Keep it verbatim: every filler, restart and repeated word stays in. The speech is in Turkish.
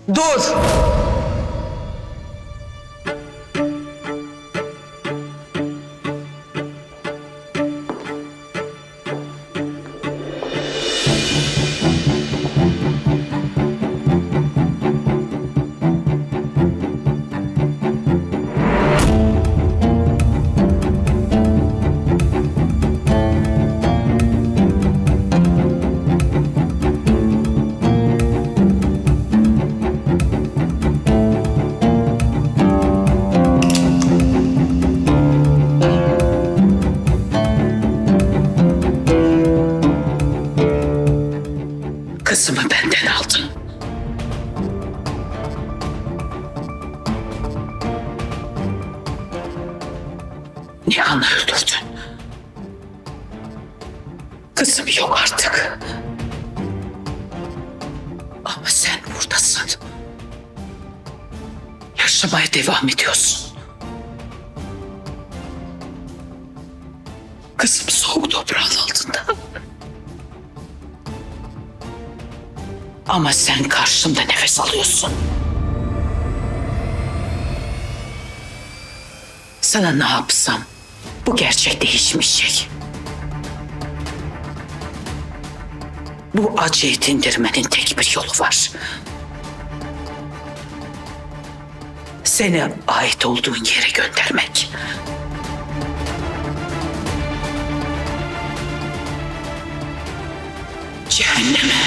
Dur! Kızımı benden aldın. Nihan'ı öldürdün. Kızım yok artık. Ama sen buradasın. Yaşamaya devam ediyorsun. Kızım soğuk toprağın altında. Ama sen karşımda nefes alıyorsun. Sana ne yapsam bu gerçek değişmeyecek. Bu acıyı dindirmenin tek bir yolu var. Seni ait olduğun yere göndermek. Cehenneme.